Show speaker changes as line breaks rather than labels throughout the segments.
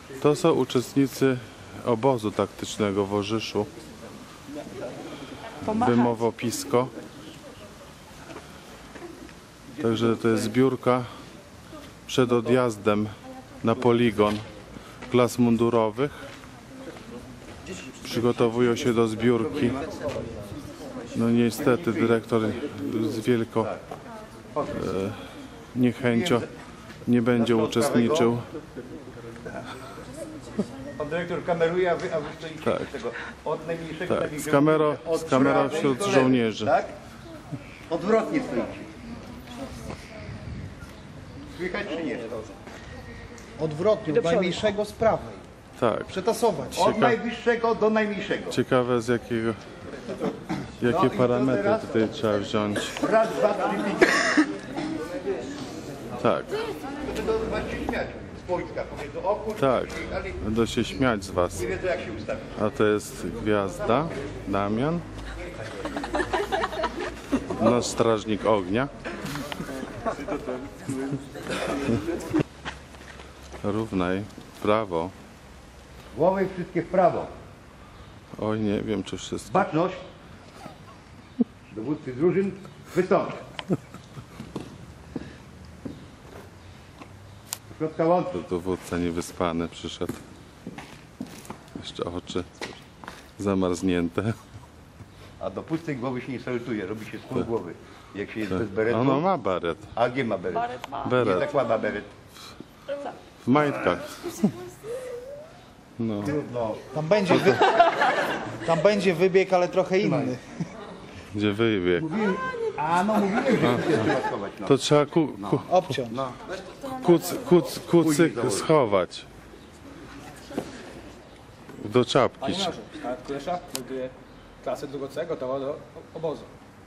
To są uczestnicy obozu taktycznego w Orzyszu. Wymowopisko. Także to jest zbiórka przed odjazdem na poligon klas mundurowych. Przygotowują się do zbiórki. No niestety dyrektor z wielką niechęcią nie będzie uczestniczył.
Pan dyrektor kameruje, a wy stoicie
Tak.
tego od najmniejszego do
Tak,
największego.
z kamerą wśród żołnierzy.
Tak? Odwrotnie stoicie. Słychać czy nie?
Odwrotnie, od najmniejszego z prawej.
Tak.
Przetasować.
Od najwyższego do najmniejszego.
Ciekawe z jakiego, jakie parametry tutaj trzeba wziąć.
Raz, dwa, trzy, pięć.
Tak,
Będą was się śmiać z wojska. Powiedzą, o kurczę,
tak.
ale
Będę się śmiać z was.
nie wiedzą jak się ustawić.
A to jest gwiazda, Damian. Nasz strażnik ognia. Równaj, prawo.
Głowy wszystkie w prawo.
Oj, nie wiem czy wszystko.
Baczność. Dowódcy drużyn wystąpić. Środka łączy.
To dowódca niewyspany przyszedł. Jeszcze oczy zamarznięte.
A do pustej głowy się nie salutuje, robi się z pół głowy. Jak się jest bez beretu.
Ono ma baret.
A gdzie ma beret? Nie
Beret.
zakłada beret.
W majtkach. No.
No.
Tam będzie wybieg, ale trochę inny.
Gdzie wybieg.
A no mówiłem, że się trzeba schować. No.
To trzeba
Obciąć.
kucyk schować. Do czapki.
Panie majorze, Start Kulesza melduje klasę drugo C gotowa do obozu.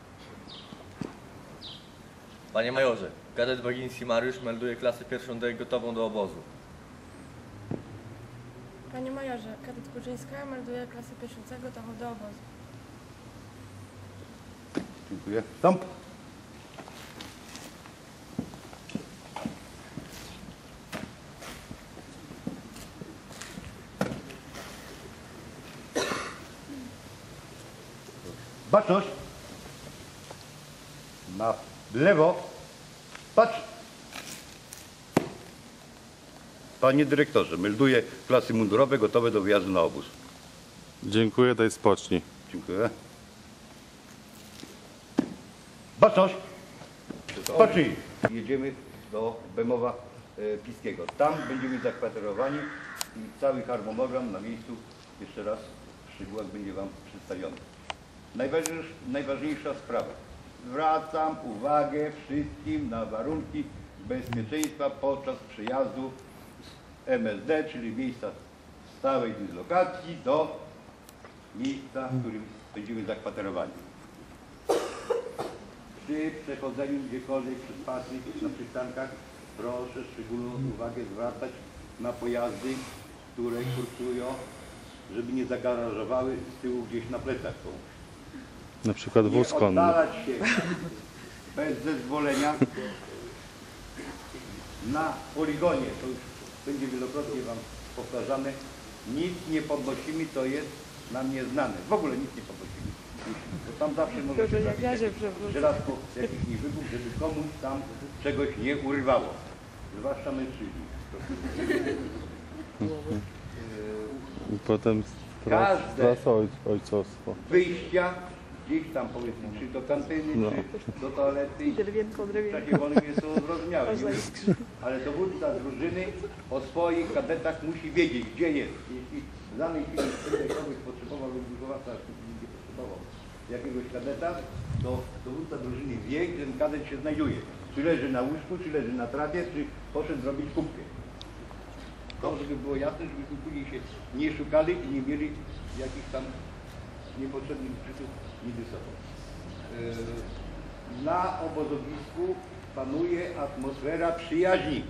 Panie majorze, kadet Bagiński Mariusz melduje klasę pierwszą D gotową do obozu.
Panie majorze, kadet Kurzyńska melduje klasę pierwszą C gotową do obozu.
Dziękuję. Stąp. Baczność. Na lewo. Patrz. Panie dyrektorze, melduję klasy mundurowe gotowe do wyjazdu na obóz.
Dziękuję, daj spocznij.
Dziękuję. Baczność. Pocznij. Jedziemy do Bemowa Piskiego. Tam będziemy zakwaterowani i cały harmonogram na miejscu jeszcze raz w szczegółach będzie Wam przedstawiony. Najważniejsza sprawa. Zwracam uwagę wszystkim na warunki bezpieczeństwa podczas przejazdu z MSD, czyli miejsca stałej dyslokacji, do miejsca, w którym będziemy zakwaterowani. Przy przechodzeniu gdziekolwiek przez pasy na przystankach proszę szczególną uwagę zwracać na pojazdy, które kursują, żeby nie zagarażowały z tyłu gdzieś na plecach.
Na przykład
Nie
wóz konny.
oddalać się bez zezwolenia na poligonie. To już będzie wielokrotnie Wam powtarzane. Nic nie podnosimy, to jest nam nieznane. W ogóle nic nie podnosimy. Bo tam zawsze może się trafić żelazko, jakiś niewybuch, żeby komuś tam czegoś nie urywało. Zwłaszcza mężczyźni.
I potem strata ojcostwo.
Wyjścia gdzieś tam powiedzmy, czy do kantyny,
No.
czy do toalety. W czasie wolnym jest to zrozumiałe. Ale dowódca drużyny o swoich kadetach musi wiedzieć, gdzie jest. Jeśli w danej chwili kogoś potrzebował lub wychowawca nie potrzebował jakiegoś kadeta, to dowódca drużyny wie, gdzie ten kadet się znajduje. Czy leży na łóżku, czy leży na trawie, czy poszedł zrobić kubkę. To, żeby było jasne, żebyśmy później się nie szukali i nie mieli jakichś tam niepotrzebnych przyczyn między sobą. Na obozowisku panuje atmosfera przyjaźni.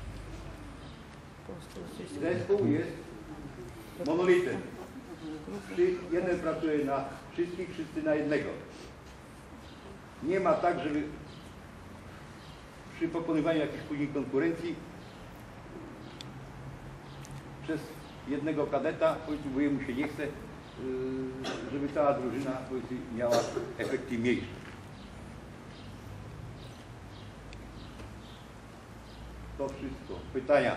Zespół jest monolitem. Jeden pracuje na wszystkich, wszyscy na jednego. Nie ma tak, żeby przy pokonywaniu jakichś później konkurencji przez jednego kadeta, powiedzmy, bo jemu się nie chce, żeby cała drużyna, powiedzmy, miała efektywniejsze. To wszystko. Pytania?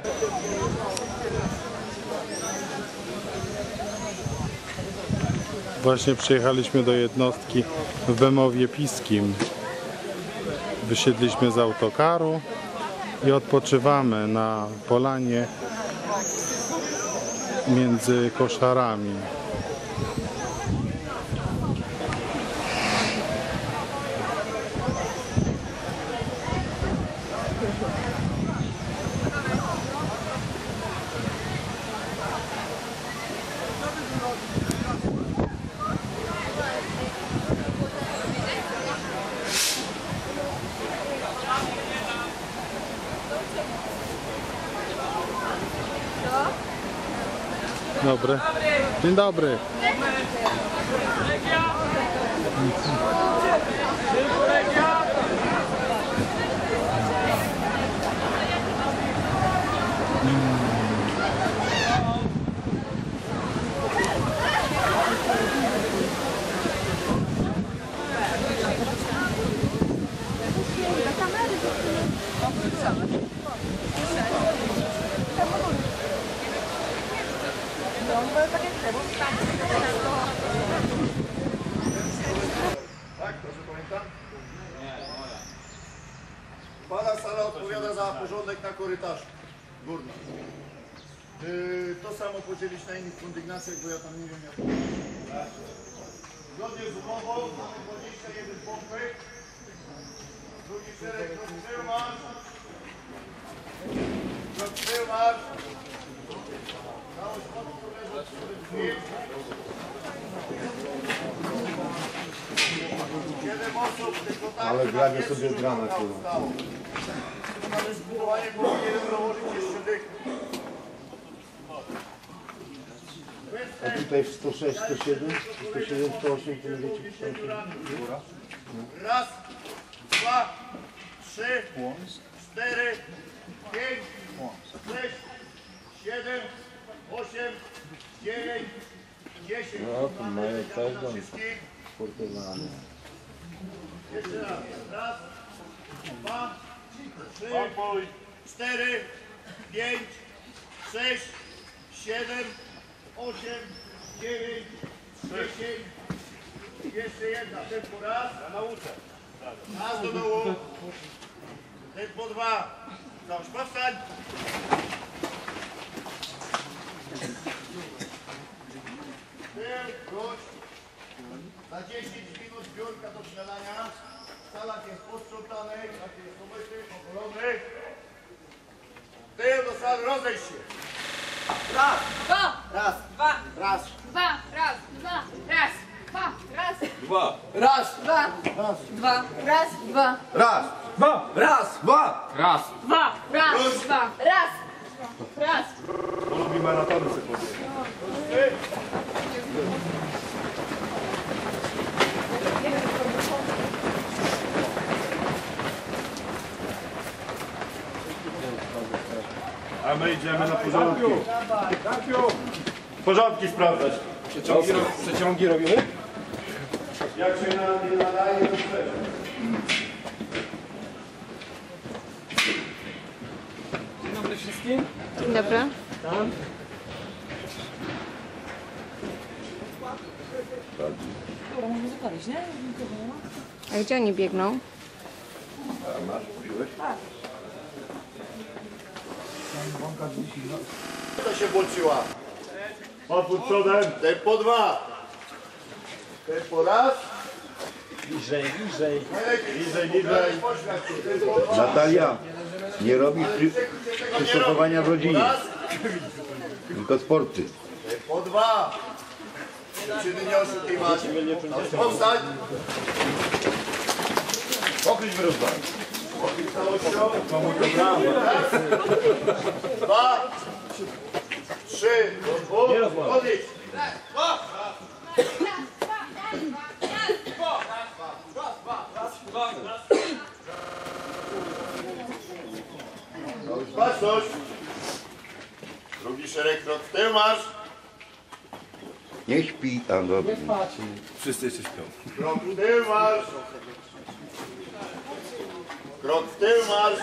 Właśnie przyjechaliśmy do jednostki w Bemowie Piskim. Wysiedliśmy z autokaru i odpoczywamy na polanie między koszarami. Dobry. Dzień dobry.
Tak, proszę pamiętam? Pana sala odpowiada za porządek na korytarzu górnym. To samo podzielić na innych kondygnacjach, bo ja tam nie wiem jak. Zgodnie z umową mamy 21 pompek. Drugi szereg, krok tył marsz. Krok tył marsz. Całość podpór leży przy drzwi. 7 osób, tylko tak. Ale granie sobie grana, kurwa. Mamy zbudowanie, bo jeden dołożyć jeszcze dych.
A tutaj w 106, 107, 107, 108, to wiecie,
Raz, dwa, 3, 4, 5, 6, 7, 8, 9, 10.
No, to mają każdą
wszystkich.
sportowane.
Jeszcze raz. Raz, 2, 3, 4, 5, 6, 7, 8, 9, 10. Jeszcze jedna. Tempo raz. Raz do dołu. Tempo 2. Całość powstań. Wróć. Za 10 minut zbiórka do śniadania. Salak jest posprzątany, jest umyty, pogolony. Tył do sali, rozejść się.
Raz, dwa,
Raz,
dwa,
raz,
dwa, raz, dwa, raz, dwa, raz,
dwa,
raz, dwa, dwa, raz, dwa,
raz, dwa, raz, dwa, raz.
dwa, raz, dwa, raz, raz.
Lubi maratony sobie powiedzieć. A my idziemy na porządki. Porządki sprawdzać.
Przeciągi robimy?
Jak się nie nadaje, to przeciąg.
Dzień dobry wszystkim.
Dzień dobry. A gdzie oni biegną?
To się włączyła. Opór przodem. Tempo 2. Tempo raz.
Niżej, niżej.
Niżej, niżej.
Natalia, nie robisz przyszykowania w rodzinie,
Raz.
tylko sporty.
Tempo 2. Dziewczyny nie oszukiwać. Powstań. Pokryć wyrównać. Pokryć całością. Raz. 2. 3. Odlicz. Baczność. Drugi szereg, krok w tył, marsz.
Nie śpi, a dobrze.
Wszyscy jeszcze śpią.
Krok w tył, marsz. Krok w tył, marsz.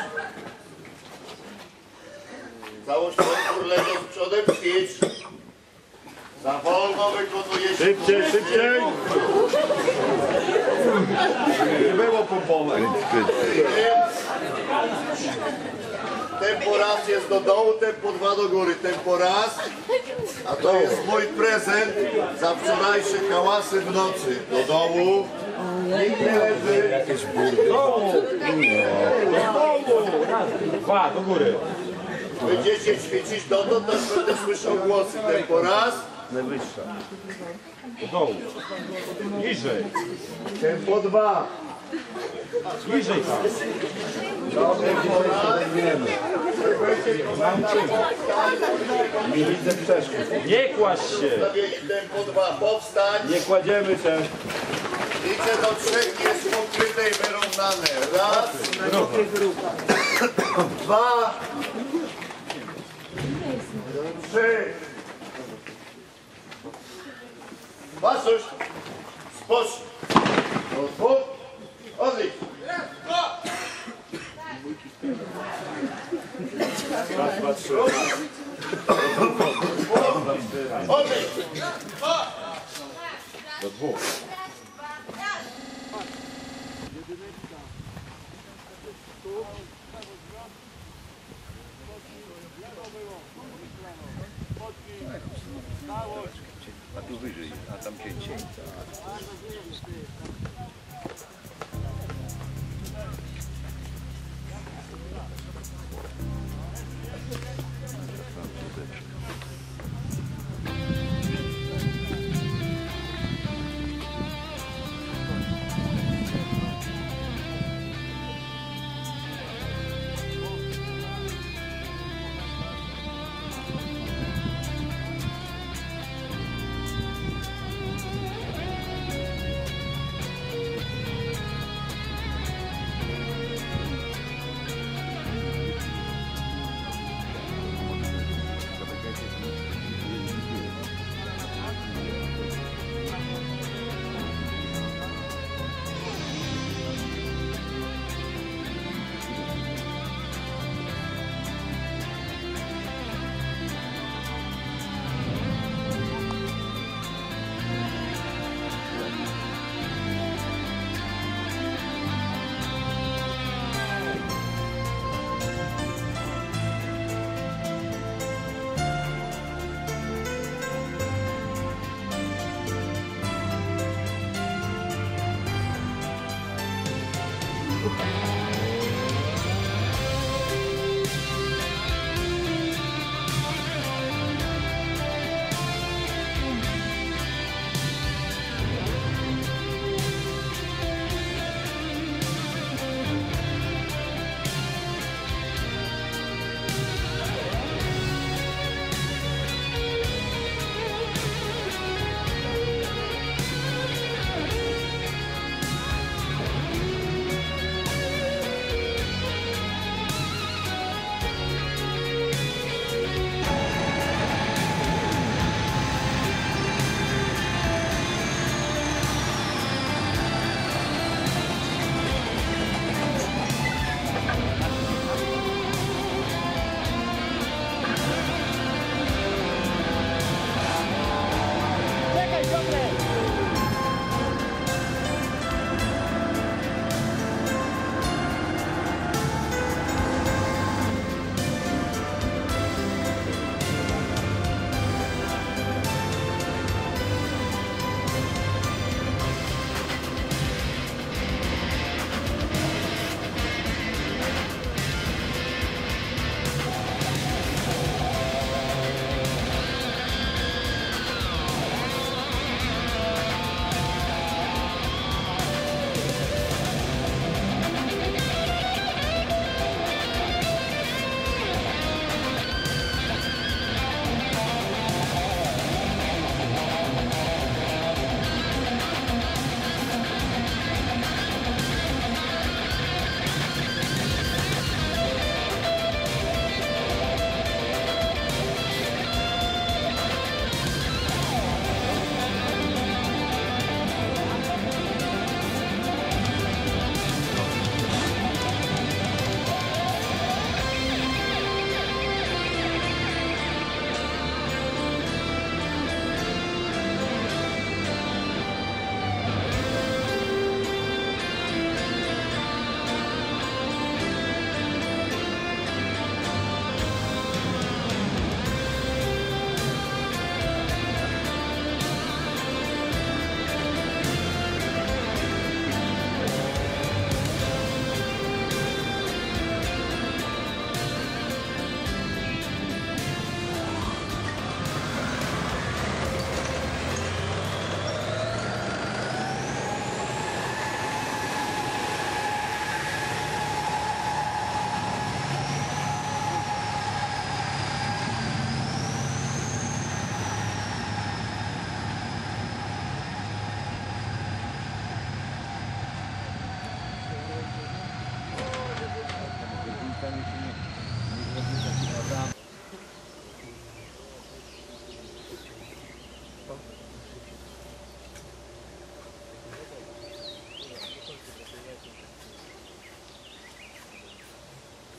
Całość kontur lewo z przodem ćwicz. Za wolno wykonuje się.
Szybciej, szybciej! Nie było pompować.
Tempo raz jest do dołu, tempo 2 do góry. Tempo raz, a to jest mój prezent za wczorajsze hałasy w nocy. Do dołu. Nikt nie leży.
Jakieś burdy.
Dwa, do góry.
Będziecie ćwiczyć dotąd, aż będę słyszał głosy. Tempo raz.
Najwyższa.
Do dołu. Niżej.
Tempo 2.
Niżej tam.
Tempo raz.
Nie widzę przeszkód.
Nie kłaść się.
Ustawienie tempo 2. Powstań.
Nie kładziemy się.
Liczę do 3, jest pokryte i wyrównane. Raz. 2. 3. Pasuś. Spocznij. Do 2. Odlicz.
Raz, dwa, trzy.
Odlicz.
Do dwóch.
A tu wyżej, a tam cięcie.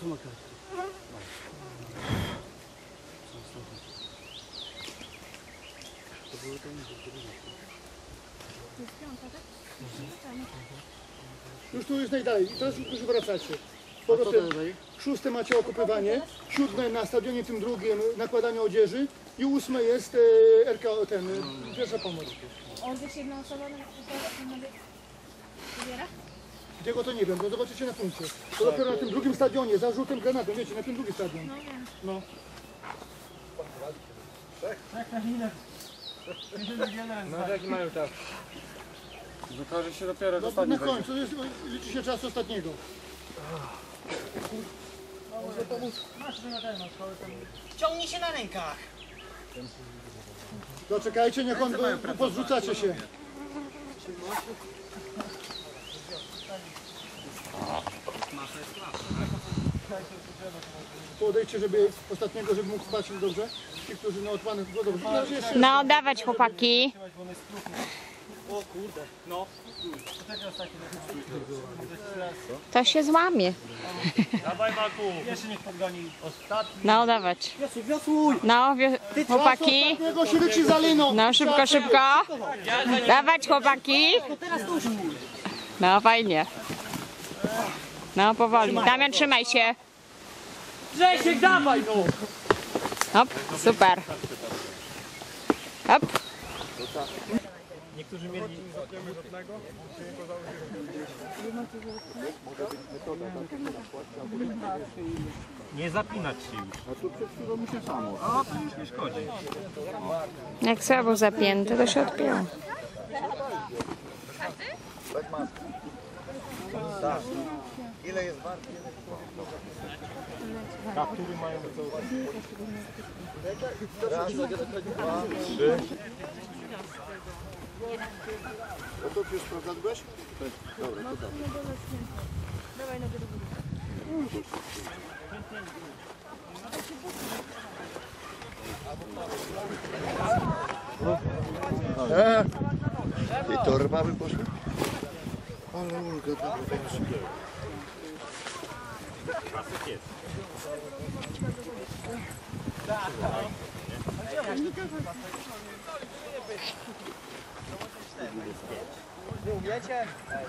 Już tu jest najdalej. I teraz już wracacie. Powrotem 6 macie okupywanie, 7 na stadionie tym drugim nakładanie odzieży i 8 jest RK, pierwsza pomoc.
On też jedna osoba na wybiera?
Gdzie go to nie wiem, to zobaczycie na punkcie. To dopiero na tym drugim stadionie, za żółtym granatem, wiecie, na tym drugim stadion.
No wiem.
No.
No jaki mają czas? Wykaże się dopiero
No, na końcu, liczy się czas ostatniego.
Ciągnij się na rękach.
Doczekajcie, niech on, pozrzucacie się. Podejdźcie, żeby ostatniego, żeby mógł spać dobrze. Ci, którzy na otwanych, no dobrze. Jeszcze.
No, dawać chłopaki.
O kurde, no.
To się złamie.
Dawaj Baku. Jeszcze niech podgoni. Ostatni.
No, dawać.
Wiosłuj.
No, chłopaki.
Ostatniego się leci za liną.
No, szybko, szybko. Dawać chłopaki. No, fajnie. No, powoli. Damian, trzymaj się.
Grzesiek, dawaj no.
Hop, super. Hop.
Niektórzy mieli... Nie zapinać się już.
A tu przed chwilą mi się samo.
O, to już nie szkodzi.
Jak słabo zapięte, to się odpięło.
Tak. Ile jest wart?
Kaptury mają co...
Raz, dwa, trzy. No to już sprawdzałeś? Dobra, to dobra.
Dawaj nogę do góry.
I torba by poszła? Ale ulga, dobra,
Wiecie?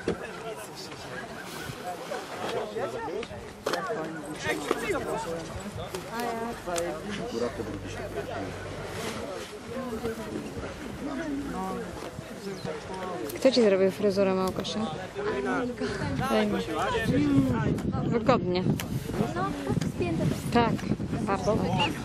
Kto ci zrobił fryzurę, Małgosia? Fajnie. Wygodnie. Tak, bardzo.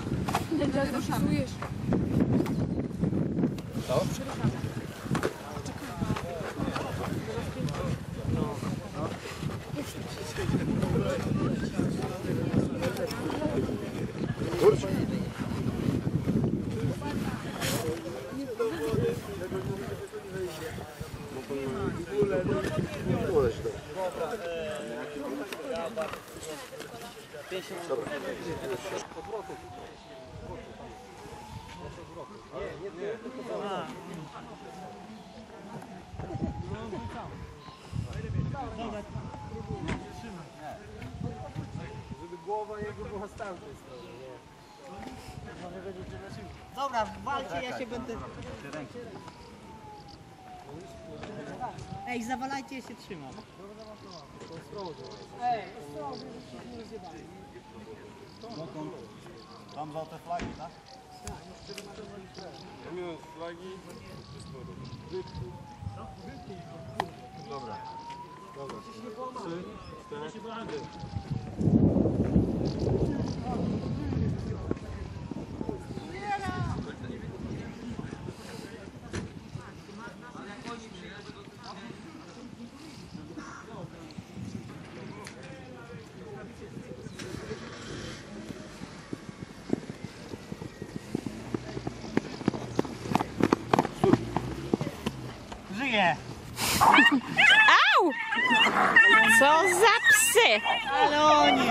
Żeby głowa jego była z tamtej strony, nie? Dobra, walcie, ja się będę... Ej, zawalajcie, ja się trzymam. Ej, ostrożnie, żeby się nie zjebali.
Tam za te flagi, tak?
Minus flagi.
Dobra. Dobra.
3, 4.
Żyje!
Au! Co za psy!
Ale oni!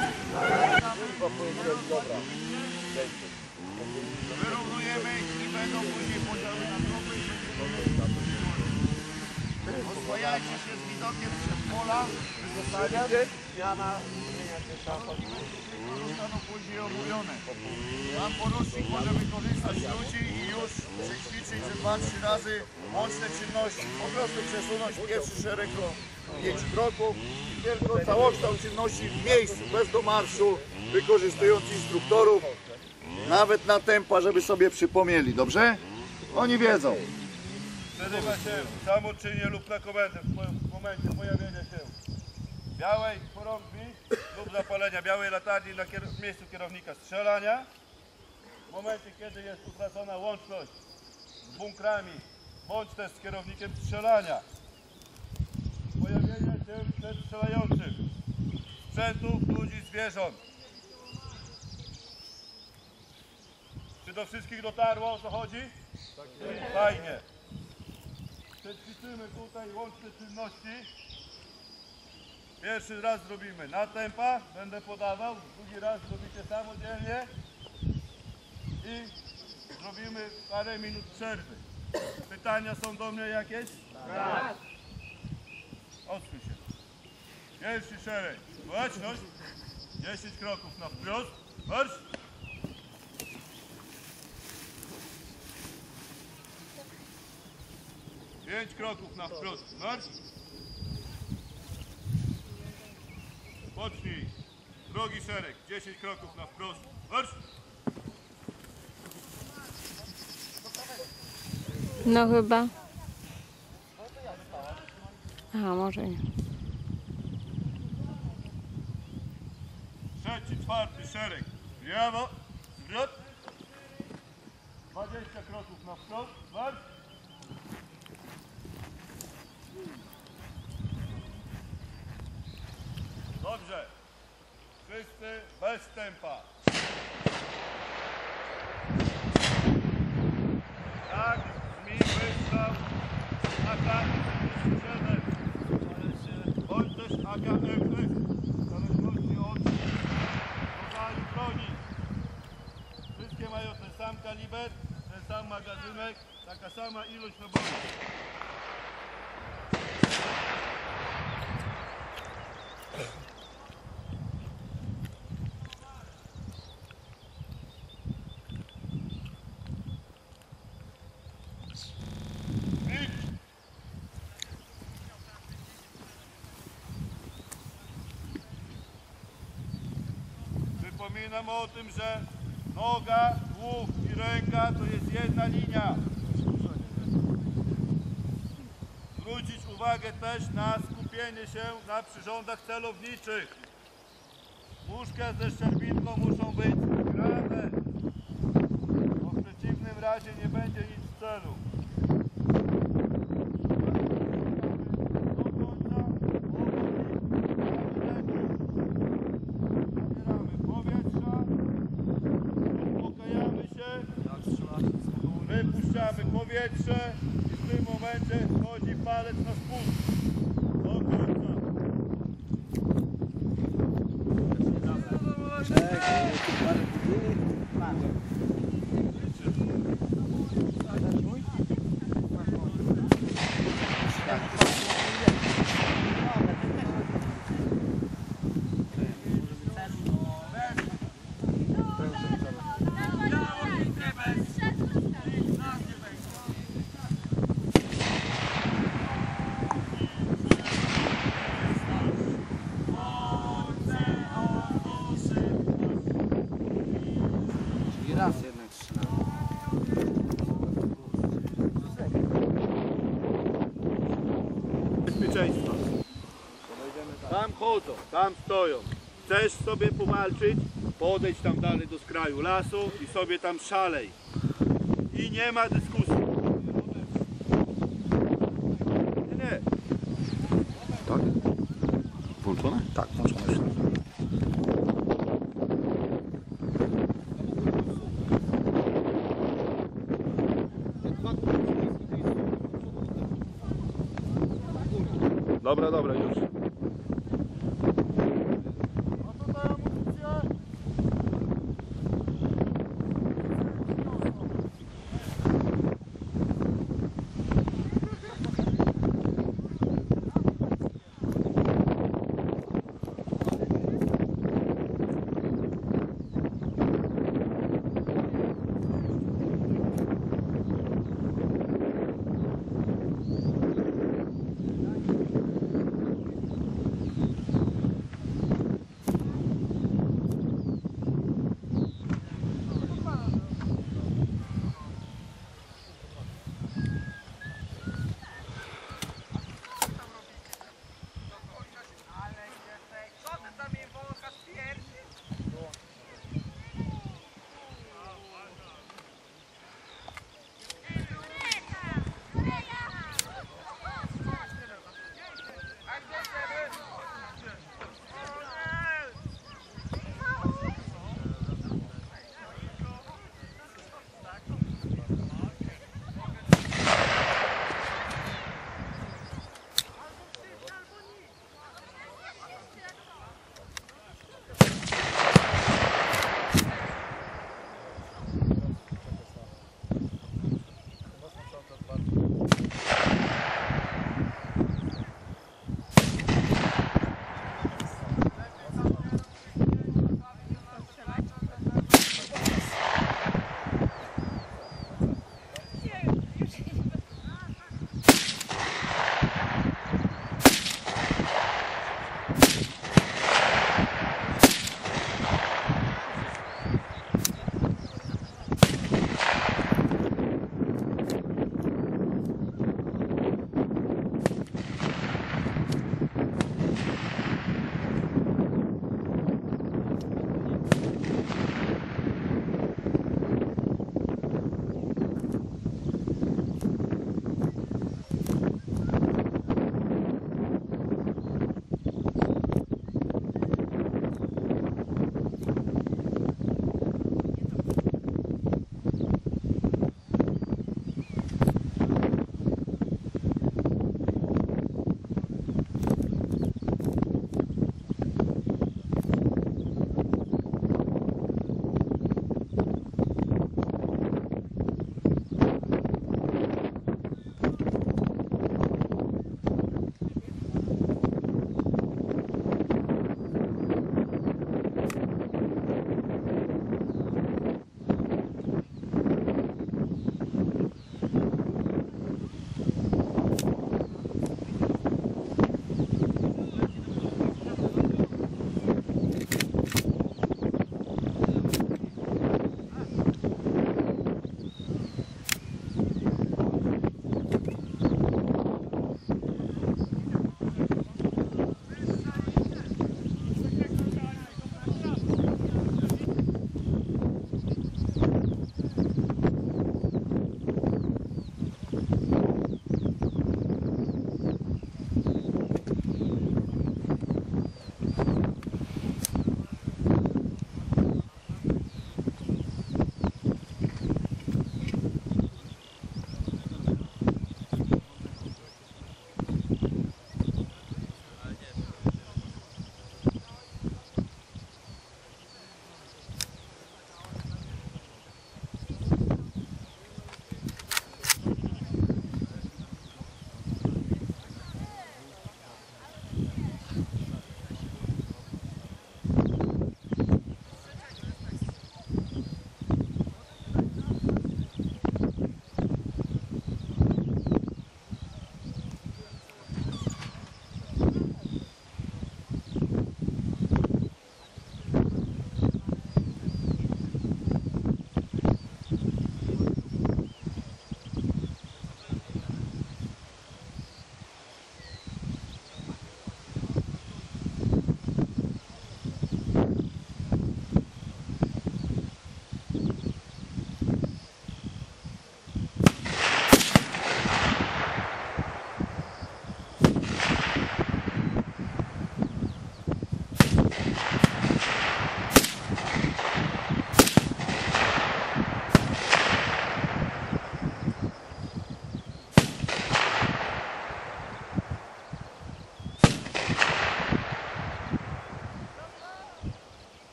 Wyrównujemy i będą później podziały na grupy. Oswajajcie się z widokiem przed pola. Zmiana. Zostaną później omówione. Pan porucznik może wykorzystać ludzi i już przećwiczyć ze 2-3 razy łączne czynności. Po prostu przesunąć pierwszy szereg o 5 kroków i tylko całokształt czynności w miejscu, bez domarszu, wykorzystując instruktorów, nawet na tempa, żeby sobie przypomnieli, dobrze? Oni wiedzą.
Przerywa się samoczynnie lub na komendę w momencie pojawienia się białej chorągwi lub zapalenia białej latarni na miejscu kierownika strzelania. W momencie, kiedy jest utracona łączność z bunkrami bądź też z kierownikiem strzelania. Pojawienia się przed strzelającym sprzętu, ludzi, zwierząt. Czy do wszystkich dotarło, o co chodzi? Tak. Fajnie. Przećwiczymy tutaj łączne czynności. Pierwszy raz zrobimy na tempa, będę podawał, drugi raz zrobicie samodzielnie i zrobimy parę minut przerwy. Pytania są do mnie jakieś? Tak. Odsuń się. Pierwszy szereg. Baczność. 10 kroków na wprost. Marsz. Pięć kroków na wprost. Marsz. Pocznij. Drugi szereg. 10 kroków na wprost. Marsz.
No chyba. Aha, może nie.
Trzeci, czwarty szereg. Prawo. Zwrot. 20 kroków na wprost. Marsz. Dobrze. Wszyscy bez tempa. Tak, mi wysłał AK strzelec. Bądź też AKFF. W zależności od rodzaju broni. Wszystkie mają ten sam kaliber, ten sam magazynek, taka sama ilość nabojów. Przypominam o tym, że noga, głów i ręka to jest jedna linia. Zwrócić uwagę też na skupienie się na przyrządach celowniczych. Łóżka ze szczerbinką muszą być grane, bo w przeciwnym razie nie będzie nic w celu. Wypuszczamy powietrze i w tym momencie wchodzi palec na spust. Do końca. Bezpieczeństwa. Tam chodzą, tam stoją. Chcesz sobie powalczyć? Podejdź tam dalej do skraju lasu i sobie tam szalej. I nie ma dyskusji. Nie.
Tak? Włączone?
Tak, włączone.
Dobra, dobra, już.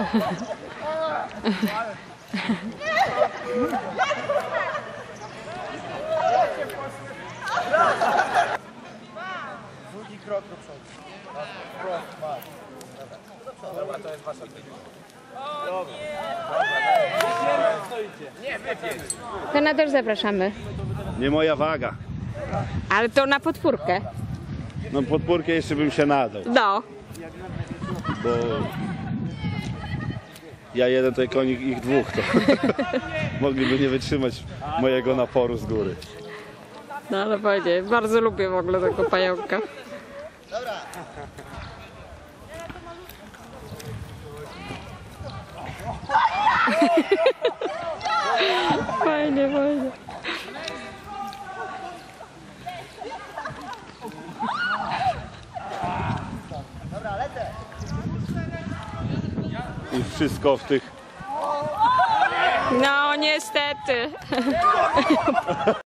Drugi krok do przodu.
Dobra, to jest wasza
Trener, zapraszamy.
Nie moja waga.
Ale to na podpórkę.
No podpórkę jeszcze bym się nadał,
No.
bo ja jeden, to konik ich dwóch, to mogliby nie wytrzymać mojego naporu z góry.
No ale fajnie, bardzo lubię w ogóle tego pająka. Fajnie, fajnie.
I wszystko w tych
No niestety.